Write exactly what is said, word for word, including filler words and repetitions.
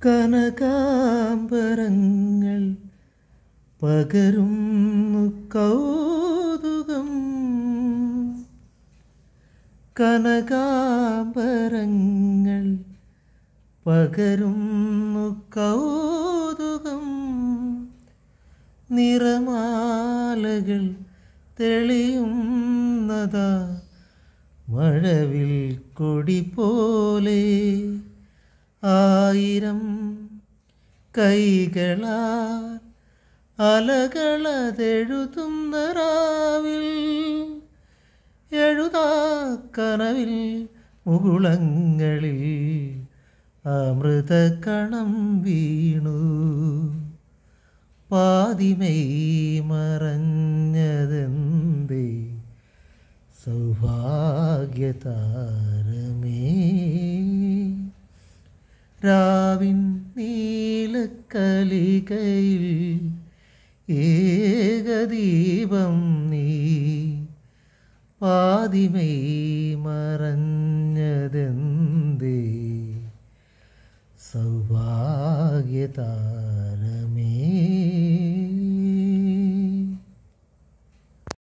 കനകാംബരങ്ങൾ പകരുന്നു കൗതുകം. കനകാംബരങ്ങൾ പകരുന്നു കൗതുകം. നിറമാലകൾ തെളിയുന്നതാ മഴവിൽ കൊടി പോലെ. ആയിരം കൈകളാൽ അലകളതെഴുതുന്ന രാവിൽ എഴുതാക്കനവിൽ മുകുളങ്ങളിൽ അമൃതകണം വീണു. പാതിമൈ മറഞ്ഞതെന്തേ സൗഭാഗ്യതാരമേ. രാവിൻ നീലക്കലികയിൽ ഏകദീപം നീ. പാതിമൈ മറഞ്ഞതെന്തേ സൗഭാഗ്യതാരമേ.